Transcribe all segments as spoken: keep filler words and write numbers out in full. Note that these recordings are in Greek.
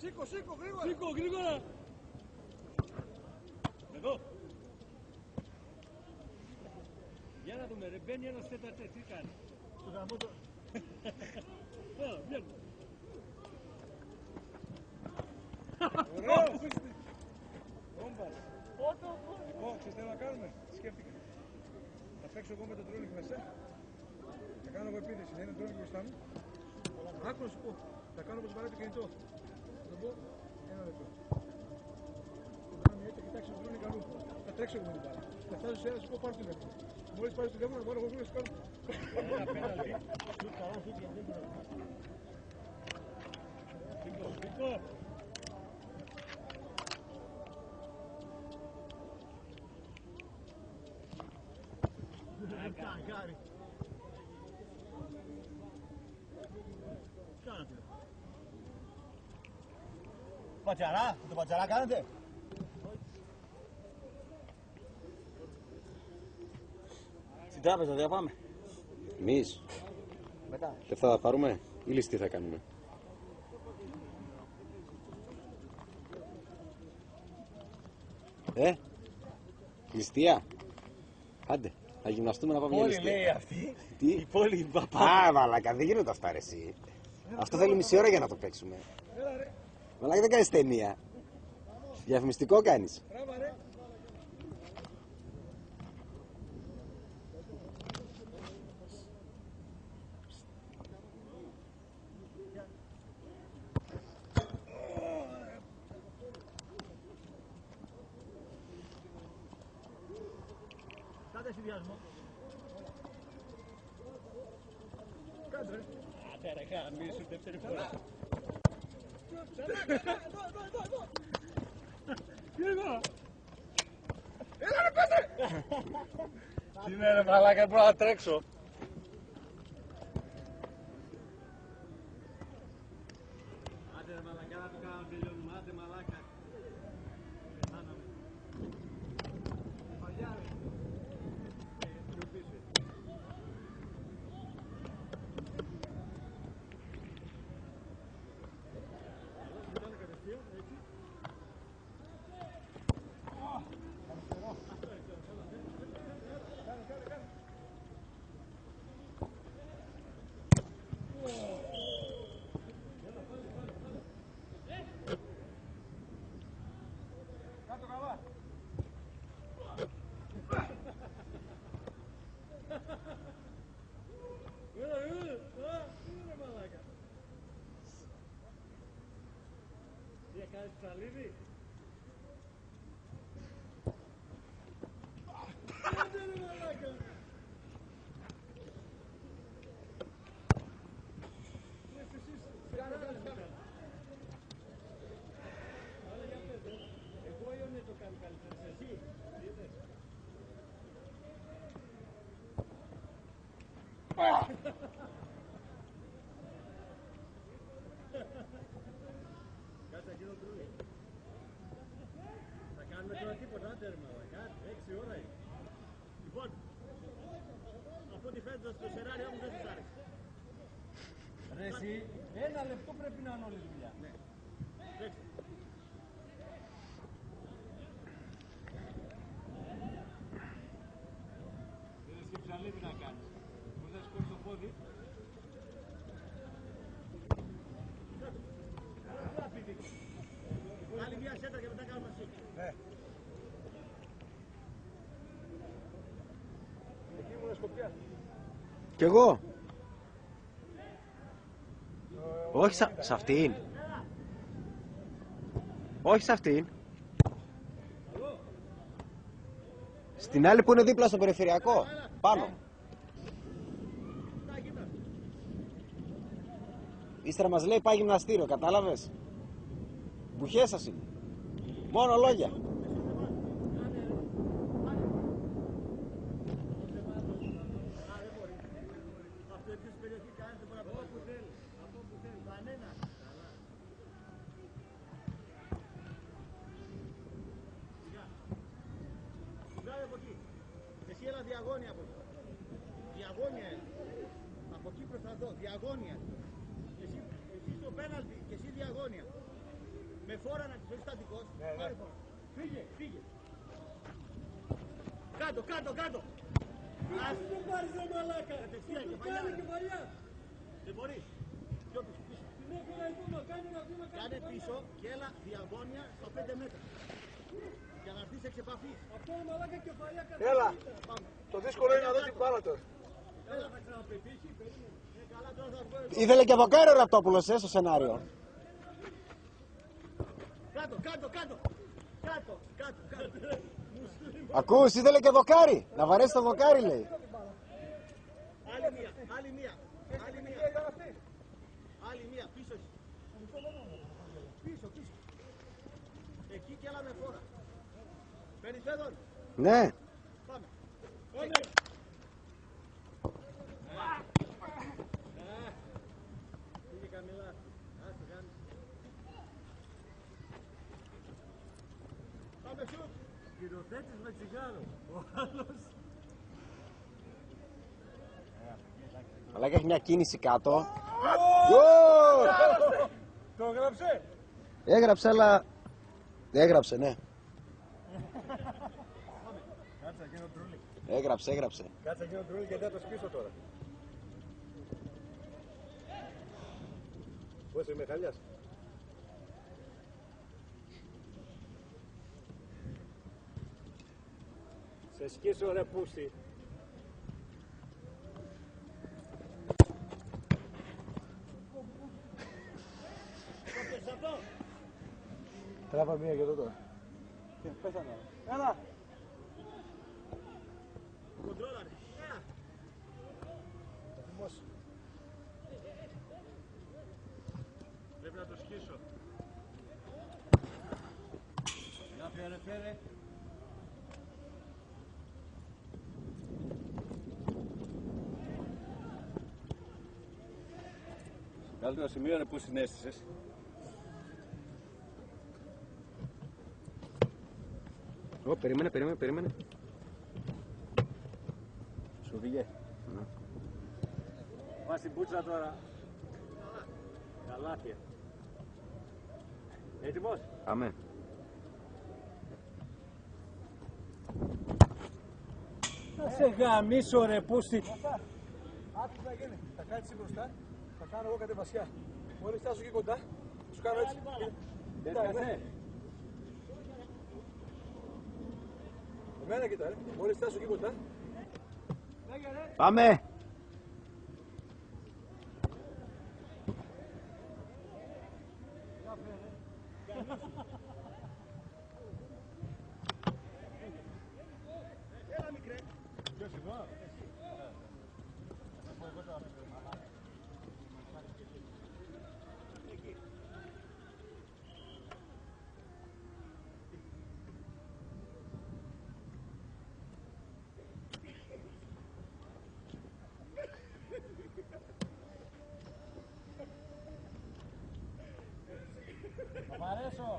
Σήκω, σήκω, γρήγορα. Σήκω, γρήγορα. Εδώ. Για να δούμε, ρε, μπαίνει ένας τέταρτες, τι κάνει. Του γαμώ το... Έλα, βγαίνει. Ωραίο! Όμπα! Λοιπόν, ξέρεις τι να κάνουμε, σκέφτηκα. Θα παίξω εγώ με τον τρόλινγκ μέσα. Θα κάνω εγώ επίθεση, θα είναι τρόλινγκ μπροστά μου. Άκου να σου πω, θα κάνω όπως βαράει το κινητό. Θα το πω, ένα λεπτό. Θα κάνω έτσι, θα κοιτάξει τον τρόλινγκ καλού. Θα τρέξω εγώ με την μπάλα. Θα φτάσω σε ένα, σου πω πάρω το τηλέφωνο. Μόλις πάρεις το τηλέφωνο, να πάρω εγώ γρήγορα, σου κάνω. Ένα πέναλτι. Σουτ καλά, σουτ για δεν μπορεί. Σήκω, σήκω. Καγκάρι. Κάνατε. Πατσαρά, το πατσαρά κάνετε. Στην τράπεζα δεν θα πάμε. Εμείς, Μετά. λεφτά θα πάρουμε ή ληστή θα κάνουμε. Ε, ληστεία. Άντε, θα γυμναστούμε να πάμε για Πόλη ληστεία. λέει αυτή. Τι? Η πόλη την παπά. Α, μαλάκα, δεν γίνονται αυτά ρε εσύ. Αυτό θέλει μισή ώρα για να το παίξουμε. Μαλάκα, δεν κάνεις ταινία. Διαφημιστικό κάνεις. Μπράβο ρε. Κάντε συνδυασμό. Κάτσε ρε. Άντε ρε, γαμίσου, δεύτερη φορά. Εδώ, εδώ, εδώ, εδώ. Γρήγορα. Έλα ρε πέτρε. Τι είναι ρε μαλάκα, μπορώ να τρέξω. Άντε ρε μαλακά, να το κάνω τελειώνουμε. Άντε μαλάκα. Πεθάναμε. Παλιά ρε. Ε, πιο πίσω. Ήταν κατευθείαν, έτσι. Κάτω καλά. Έλα, έλα. Α, είναι ρε μαλάκα. Τι έκανες ψαλίδι. Άντε ρε μαλάκα. Λες εσείς, σε κάνεις καλά. Αλλά για πες, ε. Εγώ ή ο ναι το κάνει καλύτερα, εσύ. Είδες. Κάτσε εκεί το τρούλι. Θα κάνουμε τώρα τίποτα, άντε ρε μαλακά. Έξι ώρα είναι. Λοιπόν, από ό,τι φαίνεται στο σενάριο μου δεν σας άρεσε. Ρε εσύ, ένα λεπτό πρέπει να είναι όλη η δουλειά. Ναι. Παίξτε. Είδες και ψαλίδι να κάνεις. Πώς θα σηκώσεις το πόδι. Άλλη μια σέντρα και μετά κάνουμε εσύ. Ναι. Εκεί ήμουν Σκοπιά. Κι εγώ. Όχι σα... σε αυτήν. Όχι σε αυτήν. Στην άλλη που είναι δίπλα στο περιφερειακό. Πάνω. Ύστερα μας λέει πάει γυμναστήριο, κατάλαβες. Μπουχές σας είναι. Μόνο λόγια. Αυτό εκεί στην περιοχή κάνετε τώρα από όπου θέλει. Από όπου θέλει. Κανένα. Καλά. Σιγά. Σιγά από εκεί. Εσύ έλα διαγώνια από εκεί. Διαγώνια έλα. Από εκεί προς τα δω. Διαγώνια. Εσύ, εσύ στο πέναλτι και εσύ διαγώνια. Με φόρα να της όχι στατικός. Ναι, ναι. Πάρε φόρα. Φύγε, φύγε. Κάτω, κάτω, κάτω. Ας Δεν πάρεις ρε μαλάκα. κατευθείαν Το κεφαλιά. κάνει κεφαλιά. Δεν μπορείς. Πιο πίσω, πίσω. Την έφερα η βήμα, κάνει ένα βήμα, κάνει Κάνε κεφαλιά. πίσω και έλα διαγώνια στα πέντε μέτρα. Για να έρθεις εξ επαφής. Αυτό είναι μαλάκα κεφαλιά κατά. Έλα. Πάμε. Το δύσκολο είναι να δω την μπάλα τώρα. Έλα θα ξαναπετύχει, περίμενε. Ε, καλά, τώρα θα βγω. Ήθελε και δοκάρι ο Ραπτόπουλος ε, στο σενάριο. Κάτω, κάτω, κάτω. Κάτω, κάτω, κάτω. Ακούς, ήθελε και δοκάρι. Να βαρέσει το δοκάρι λέει. Άλλη μία, άλλη μία. Άλλη μία. Άλλη μία, πίσω εσύ. Πίσω, πίσω. Εκεί και έλα με φόρα. Παίρνεις φέδον. Ναι. Πάμε. Πήγε καμιλά. Άσε, κάνει. Πάμε σουτ. Κυριοθέτης με τσιγάρο. Ο άλλος. Αλλά έχει μια κίνηση κάτω. Γκολ! Το έγραψε. Έγραψε, αλλά. Έγραψε, ναι. Κάτσε εκείνο τρούλι. Έγραψε, έγραψε. Κάτσε εκείνο τρούλι γιατί θα το σπίσω τώρα. Πώς είμαι χαλιάς. Σε σκίσω ρε πούστη. Τράβα μία και εδώ τώρα. Και πέθανα. Έλα. Κοντρόλαρε. Έλα. Θυμός. Πρέπει να το σκίσω. Να φέρε, φέρε. Καλύτερο σημείο είναι που συνέστησες. Ω, περίμενε, περίμενε, περίμενε. Σου βγήκε. Βάζει την πουτσα τώρα. Καλάθια. Έτοιμος. Πάμε. Να σε γαμίσω ρε πούστη. Άκου τι θα γίνει. Θα κάτσεις εσύ μπροστά. Θα κάνω εγώ κατεβασιά. Μόλις φτάσω εκεί κοντά, σου κάνω έτσι. Έσκασε. Εμένα κοιτά, ρε. Μόλις φτάσω εκεί κοντά. Πάμε. Έλα μικρέ. Ποιος εδώ. Θα μ' αρέσω.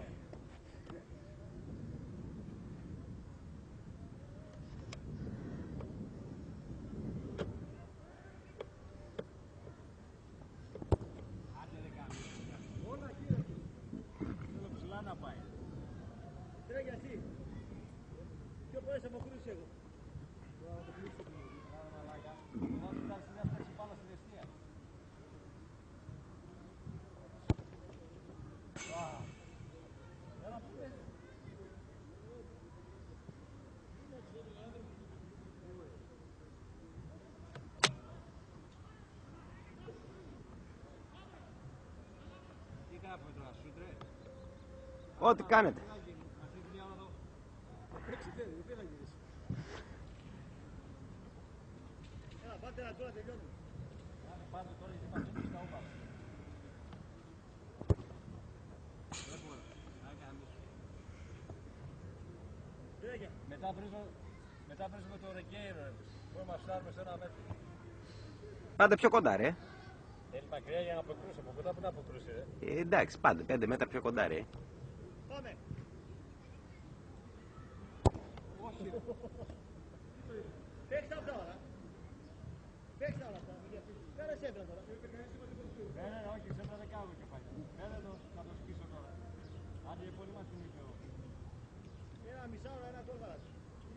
Άντε ρε κάνει. Όλα κύριε. Θέλω ψηλά να πάει. Τρέχει εσύ. Πιο πολλές αποκρούσεις εγώ. Εγώ του τα συνέχεια παίξει πάνω στην αιστεία. Τι κάνουμε τώρα, σούτρε. Ό,τι κάνετε. Αυτή τη δουλειά όλα εδώ. Παίξει τέλει, δεν θέλει να γυρίσει. Έλα, πάτε να τώρα τελειώνουμε. Άντε πάτε τώρα γιατί μας δίνουν στα όπα. Δεν μπορώ. Να κάνεις. Τρέχει. Μετά βρίζουμε, μετά βρίζουμε το ρεκέιρο. Μπορούμε να φτάσουμε σε ένα μέτρο. Πάντε πιο κοντά, ρε. Θέλει μακριά για να αποκρούσει. Από κοντά που να αποκρούσει, ρε. Ε, εντάξει, πάντε πέντε μέτρα πιο κοντά, ρε. Πάμε. Όχι. Παίξτε αυτά όλα. Παίξτε όλα αυτά. Κάνε σέντρα τώρα. Ναι, ναι, ναι, όχι, σέντρα δεν κάνω κεφάλια. Ναι, ναι, το, να το σκίσω τώρα. ένα μισάωρο, ένα γκολ βάζει.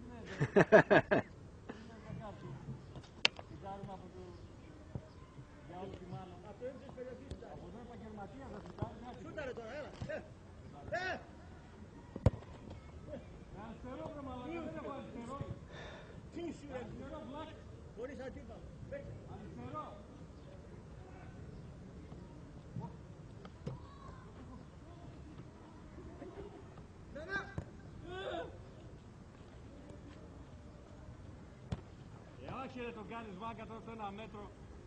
Κοιτάζουμε από το... Για όλη τη μάνα. Από το έμψη της περιοχής. Από τον επαγγελματία θα κοιτάζουμε. Σούταρε τώρα, έλα. Ε! Ε! Αριστερό βρε μαλάκα, δεν έχω αριστερό. Τι σου ρε. Αριστερό βλάκ. Χωρίς αντίπαλο. Παίξε. Αριστερό. Ναι, ναι. Ε, όχι ρε, τον κάνεις μάκα τώρα στο ένα μέτρο.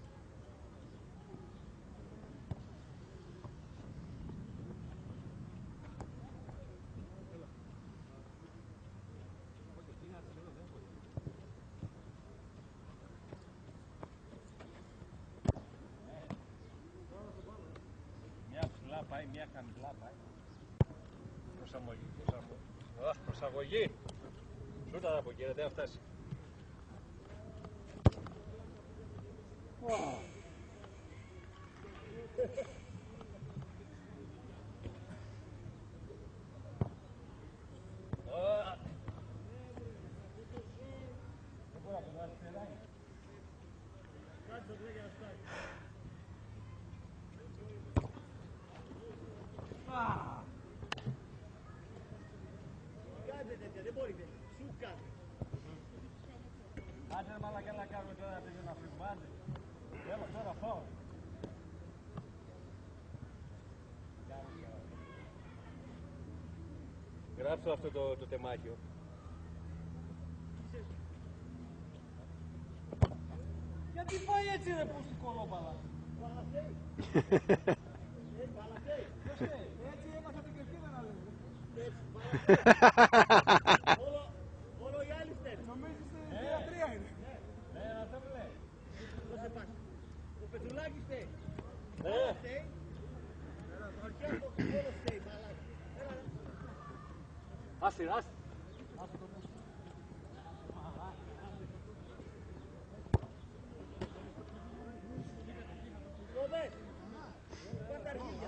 Μια ψηλά πάει, μια χαμηλά πάει. Προσαρμογή, προσαρμογή. Α, προσαγωγή. Σούτα από εκεί, δεν θα φτάσει. Κάντε τέτοια, δεν μπορείτε. Σου κάντε. Άντε μαλάκα, έλα κάνουμε τώρα πήγε να φύγουμε, άντε. Έλα τώρα φάω. Γράψτε αυτό το, το τεμάχιο. Γιατί πάει έτσι ρε που στην κολόπαλα. Παλαθέει. Ε, παλαθέει. Έτσι έμαθα την κρυφτήρα να λέμε. Έτσι, παλαθέει. Όλο, όλο οι άλλοι στέλνουν. Νομίζεις τρία τρία είναι. Ναι, να το λέει. Δώσε πάση. Ο Πετρουλάκης στέει. Ναι. Στέει. Ο Αρχιάκος όλο στέει, μαλάκι. Έλα, ρε. Άστη, άστη. Άστη το μέσα. Το δες. Πάρ' τα αρχίδια.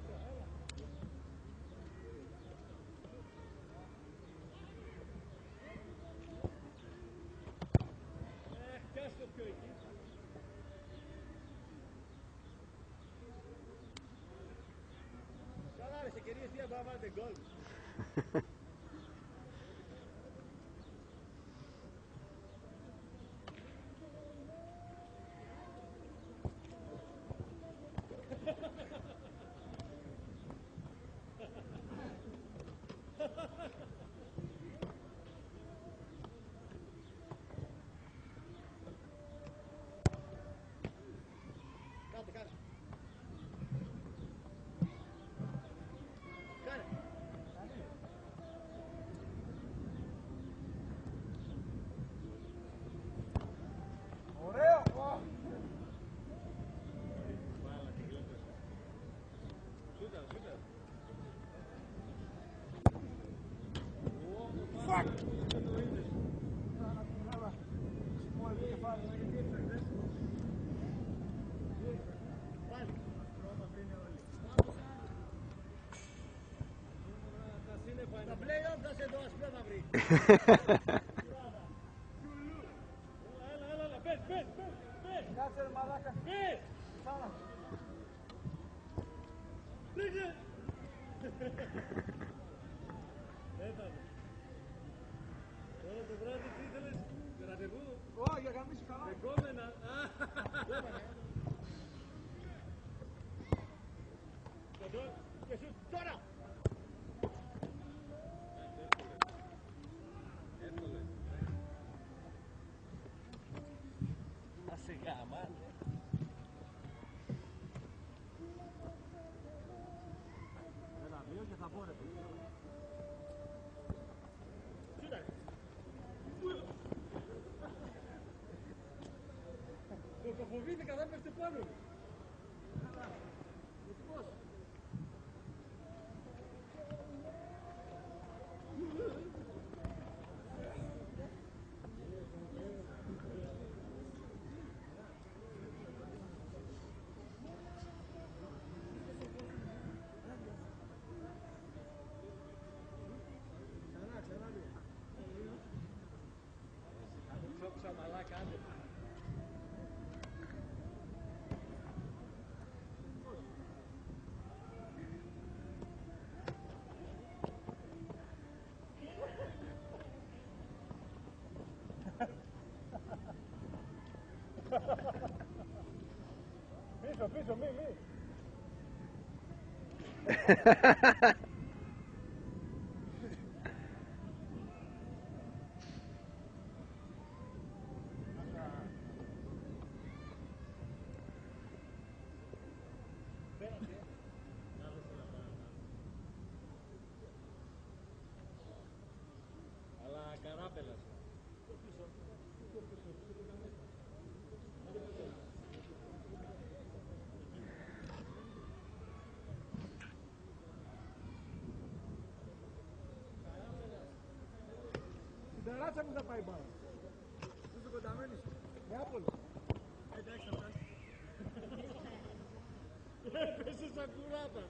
Ε, πιάσ' το πιο εκεί. Καλά ρε, σε κυρίες τι να βάλετε γκολ. Κάτω, κάτω. Κάνε. Ωραίο. Σούτα, σούτα. Fuck! Πάλι. Τα play-off θα σε δω ασπρέ να βρει. Έλα, έλα, έλα, πες, πες, πες, πες. Κάτσε ρε μαλάκα. Πες. Σάνα. Πήγε. Έφαμε. Τώρα το βράδυ τι ήθελες, ραντεβού. Ω, για γαμίσου καλά. Δεκόμενα. Και σου τώρα. Να σε γάμα. Ένα δύο και θα πω ρε παιδί. Σούταρε. Το φοβήθηκα, δεν πέφτει πάνω. Πώς. πίσω, μη, μη. Αλλά καράπελας. Στην ταράτσα μου θα πάει μπάλα. Πού είσαι κονταμένης. Νεάπολη. Εντάξει, θα φτάσει. Έπεσε σαν κουράτα.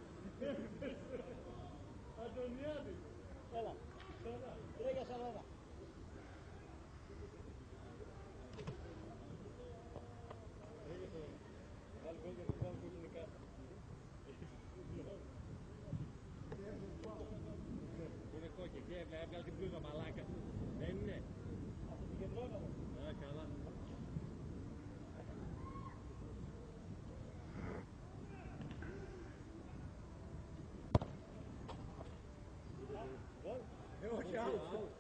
Αντωνιάδη. Έλα. Τρέγια σαν ένα. Είναι κόκκι και έβγαλε την πλούζα μαλάκα. Δεν είναι. Α, καλά. Ε, όχι, άλλο.